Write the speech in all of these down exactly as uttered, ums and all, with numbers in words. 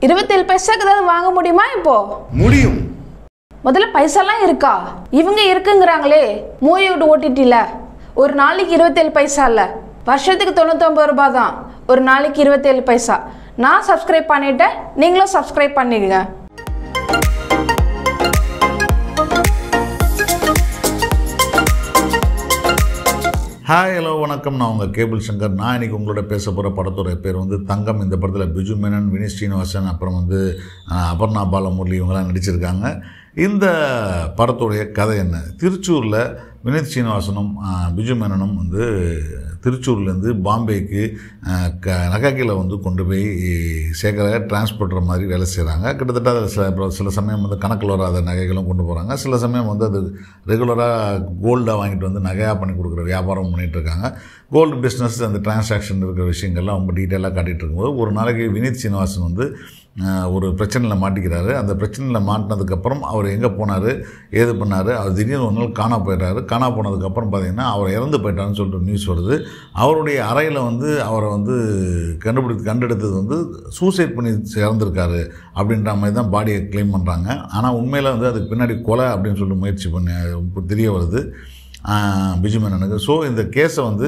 இருபத்தேழு பைசாக்கு ஏதாவது வாங்க முடியுமா இப்போ? முடியும். முதல்ல பைசாலாம் இருக்கா? இவங்க இருக்குங்கிறாங்களே மூவிவுட் ஓடிடியில் ஒரு நாளைக்கு இருபத்தேழு பைசா இல்லை, வருஷத்துக்கு தொண்ணூத்தொம்பது ரூபாய் தான், ஒரு நாளைக்கு இருபத்தேழு பைசா. நான் சப்ஸ்கிரைப் பண்ணிட்டேன், நீங்களும் சப்ஸ்கிரைப் பண்ணிடுங்க. ஹாய் ஹலோ வணக்கம், நான் உங்கள் கேபிள் சங்கர். நான் இன்றைக்கி உங்களோட பேச போகிற படத்தோட பேர் வந்து தங்கம். இந்த படத்தில் பிஜுமெnon, விneethsreenivasan, அப்புறம் வந்து aparnabalamurali இவங்கெல்லாம் நடிச்சிருக்காங்க. இந்த படத்துடைய கதை என்ன? திருச்சூரில் விneethsreenivasanம் பிஜுமெனனும் வந்து திருச்சூர்லேருந்து பாம்பேக்கு க நகைகளை வந்து கொண்டு போய் சேர்க்குற டிரான்ஸ்போர்ட்டர் மாதிரி வேலை செய்கிறாங்க. கிட்டத்தட்ட அதில் சில சில சமயம் வந்து கணக்கில் வராத நகைகளும் கொண்டு போகிறாங்க. சில சமயம் வந்து அது ரெகுலராக கோல்டாக வாங்கிட்டு வந்து நகையாக பண்ணி கொடுக்குற வியாபாரம் பண்ணிகிட்ருக்காங்க. கோல்டு பிஸ்னஸ், அந்த டிரான்சாக்ஷன் இருக்கிற விஷயங்கள்லாம் ரொம்ப டீட்டெயிலாக காட்டிகிட்டு இருக்கும்போது ஒரு நாளைக்கு விneethsreenivasan வந்து ஒரு பிரச்சனையில் மாட்டிக்கிறாரு. அந்த பிரச்சனையில் மாட்டினதுக்கப்புறம் அவர் எங்கே போனார், ஏது பண்ணார், அவர் திடீர்னு ஒரு நாள் காணா போயிட்டார். காணா போனதுக்கப்புறம் பார்த்திங்கன்னா அவர் இறந்து போயிட்டாருன்னு சொல்லிட்டு நியூஸ் வருது. அவருடைய அறையில் வந்து அவரை வந்து கண்டுபிடித்து கண்டெடுத்தது வந்து சூசைட் பண்ணி இறந்துருக்காரு அப்படின்ற மாதிரி தான் பாடியை கிளைம் பண்ணுறாங்க. ஆனால் உண்மையில் வந்து அதுக்கு பின்னாடி கொலை அப்படின்னு சொல்லிட்டு முயற்சி பண்ணி தெரிய வருது பிஜுமெனனுக்கு. ஸோ இந்த கேஸை வந்து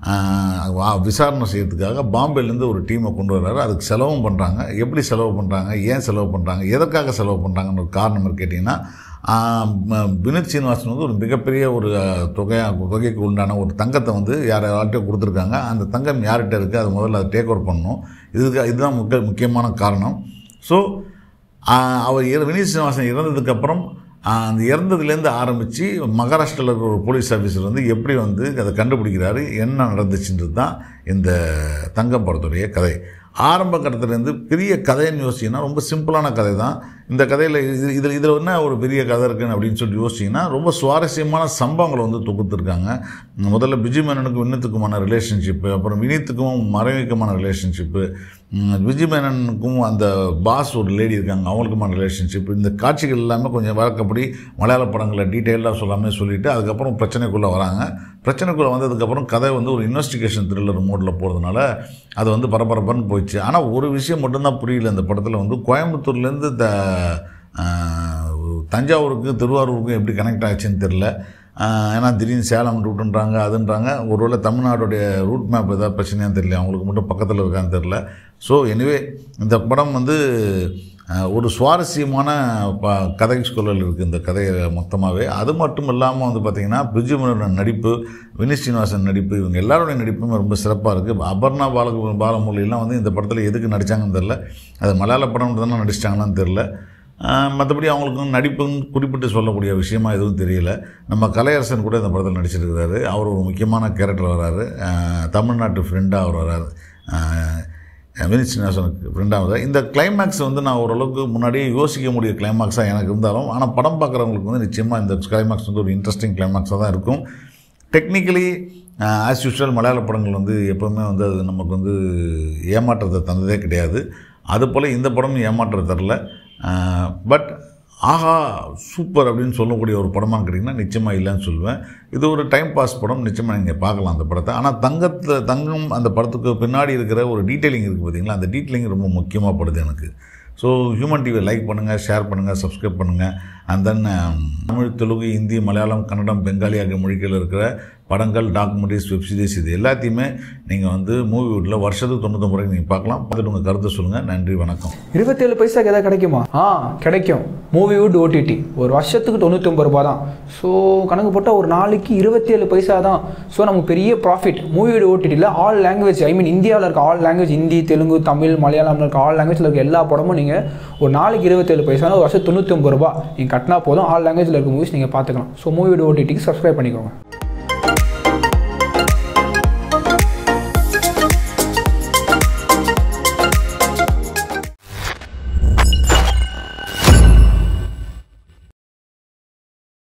விசாரணை செய்யறதுக்காக பாம்பேலேருந்து ஒரு டீமை கொண்டு வர்றாரு. அதுக்கு செலவும் பண்ணுறாங்க. எப்படி செலவு பண்ணுறாங்க, ஏன் செலவு பண்ணுறாங்க, எதற்காக செலவு பண்ணுறாங்கன்னு ஒரு காரணம் கேட்டிங்கன்னா, விneethsreenivasan வந்து ஒரு மிகப்பெரிய ஒரு தொகையாக தொகைக்கு உண்டான ஒரு தங்கத்தை வந்து யார் யார்கிட்ட கொடுத்துருக்காங்க. அந்த தங்கம் யார்கிட்ட இருக்குது, அது முதல்ல அதை டேக் ஓவர் பண்ணணும். இதுக்கு இதுதான் முக்கிய முக்கியமான காரணம். ஸோ அவர் விneethsreenivasan இறந்ததுக்கப்புறம் அந்த இறந்ததுலேருந்து ஆரம்பித்து மகாராஷ்டிராவில் இருக்கிற ஒரு போலீஸ் ஆஃபீஸர் வந்து எப்படி வந்து அதை கண்டுபிடிக்கிறாரு, என்ன நடந்துச்சுன்றது தான் இந்த தங்கம் படத்துடைய கதை. ஆரம்ப கட்டத்துலேருந்து பெரிய கதைன்னு யோசிச்சிங்கன்னா ரொம்ப சிம்பிளான கதை தான். இந்த கதையில் இது இதில் இதில் என்ன ஒரு பெரிய கதை இருக்குன்னு அப்படின்னு சொல்லி யோசிச்சிங்கன்னா ரொம்ப சுவாரஸ்யமான சம்பவங்களை வந்து தொகுத்துருக்காங்க. முதல்ல பிஜுமெனனுக்கும் வினீத்துக்குமான ரிலேஷன்ஷிப்பு, அப்புறம் வினீத்துக்கும் மறைவிக்குமான ரிலேஷன்ஷிப்பு, பிஜுமெனனுக்கும் அந்த பாஸ் ஒரு லேடி இருக்காங்க அவங்களுக்குமான ரிலேஷன்ஷிப். இந்த காட்சிகள் எல்லாமே கொஞ்சம் வழக்கப்படி மலையாள படங்களை டீட்டெயிலாக சொல்லாமல் சொல்லிவிட்டு அதுக்கப்புறம் பிரச்சனைக்குள்ளே வராங்க. பிரச்சனைக்குள்ளே வந்ததுக்கப்புறம் கதை வந்து ஒரு இன்வெஸ்டிகேஷன் த்ரில்லர் மோடில் போகிறதுனால அது வந்து பரபரப்புன்னு போயிடுச்சு. ஆனால் ஒரு விஷயம் மட்டும்தான் புரியல இந்த படத்தில் வந்து, கோயம்புத்தூர்லேருந்து த தஞ்சாவூருக்கு திருவாரூருக்கும் எப்படி கனெக்ட் ஆச்சுன்னு தெரில. ஏன்னா திடீர்னு சேலம் ரூட்டுன்றாங்க, அதுன்றாங்க. ஒருவேளை தமிழ்நாடுடைய ரூட் மேப் ஏதாவது பிரச்சனையான்னு தெரியல, அவங்களுக்கு மட்டும் பக்கத்தில் இருக்கான்னு தெரில. ஸோ எனிவே இந்த படம் வந்து ஒரு சுவாரஸ்யமான ப கதை சூழல் இருக்குது இந்த கதையை மொத்தமாகவே. அது மட்டும் இல்லாமல் வந்து பார்த்திங்கன்னா பிஜுமெனன் நடிப்பு, விneethsreenivasan நடிப்பு, இவங்க எல்லாருடைய நடிப்புமே ரொம்ப சிறப்பாக இருக்குது. அபர்ணா பால பாலமுரளிலாம் வந்து இந்த படத்தில் எதுக்கு நடித்தாங்கன்னு தெரில, அது மலையாள படம் தானே நடிச்சிட்டாங்களான்னு தெரில. மற்றபடி அவங்களுக்கும் நடிப்புன்னு குறிப்பிட்டு சொல்லக்கூடிய விஷயமாக எதுவும் தெரியல. நம்ம கலையரசன் கூட இந்த படத்தில் நடிச்சிருக்கிறாரு. அவர் ஒரு முக்கியமான கேரக்டர் வர்றாரு, தமிழ்நாட்டு ஃப்ரெண்டாக அவர் வர்றாரு, விneethsreenivasanக்கு ஃப்ரெண்டாக. இந்த கிளைமேக்ஸ் வந்து நான் ஓரளவுக்கு முன்னாடி யோசிக்க முடிய கிளைமேக்ஸாக எனக்கு இருந்தாலும், ஆனால் படம் பார்க்குறவங்களுக்கு வந்து நிச்சயமாக இந்த கிளைமேக்ஸ் வந்து ஒரு இன்ட்ரெஸ்டிங் கிளைமேக்ஸாக தான் இருக்கும். டெக்னிக்கலி ஆஸ் யூஷுவல் மலையாள படங்கள் வந்து எப்போவுமே வந்து அது நமக்கு வந்து ஏமாற்றத்தை தந்ததே கிடையாது. அதுபோல் இந்த படமும் ஏமாற்றம் தரல. பட் ஆஹா சூப்பர் அப்படின்னு சொல்லக்கூடிய ஒரு படமானு கேட்டிங்கன்னா நிச்சயமாக இல்லைன்னு சொல்லுவேன். இது ஒரு டைம் பாஸ் படம், நிச்சயமாக நீங்கள் பார்க்கலாம் அந்த படத்தை. ஆனால் தங்கத்தில் தங்கம் அந்த படத்துக்கு பின்னாடி இருக்கிற ஒரு டீட்டெயிலிங் இருக்குது பார்த்திங்களா, அந்த டீட்டெயிலிங் ரொம்ப முக்கியமாக படுது எனக்கு. ஸோ ஹியூமன் டிவியை லைக் பண்ணுங்கள், ஷேர் பண்ணுங்கள், சப்ஸ்கிரைப் பண்ணுங்கள். அண்ட் தென் தமிழ், தெலுங்கு, ஹிந்தி, மலையாளம், கன்னடம், பெங்காலி ஆகிய மொழிகளில் இருக்கிற படங்கள், டாக்குமெண்ட்ரிஸ், வெப் சீரிஸ் இது எல்லாத்தையுமே நீங்கள் வந்து மூவிவுட்டில் வருஷத்துக்கு தொண்ணூத்தொம்பது ரூபாய்க்கு நீங்கள் பார்க்கலாம். பார்த்துட்டு உங்கள் கருத்தை சொல்லுங்கள். நன்றி, வணக்கம். இருபத்தேழு பைசாக்கு எதாவது கிடைக்குமா? ஆ கிடைக்கும். மூவிவுட் ஓடிடி ஒரு வருஷத்துக்கு தொண்ணூத்தொம்பது ரூபா தான். ஸோ கணக்கு போட்டால் ஒரு நாளைக்கு இருபத்தேழு பைசா தான். ஸோ நமக்கு பெரிய ப்ராஃபிட். மூவிவுட் ஓடிடியில் ஆல் லாங்குவேஜ், ஐ மீன் இந்தியாவில் இருக்க ஆல் லாங்குவேஜ், ஹிந்தி, தெலுங்கு, தமிழ், மலையாளம் இருக்க ஆல் லாங்குவேஜில் இருக்க எல்லா படமும் நீங்கள் ஒரு நாளைக்கு இருபத்தேழு பைசா, ஒரு வருஷம் தொண்ணூற்றி ஒன்பது ரூபா நீங்கள் கட்டினா போதும். ஆல் லாங்குவேஜில் இருக்க மூவிஸ் நீங்கள் பார்த்துக்கலாம். ஸோ மூவிவுட் ஓடிடிக்கு சப்ஸ்கிரைப் பண்ணிக்கோங்க.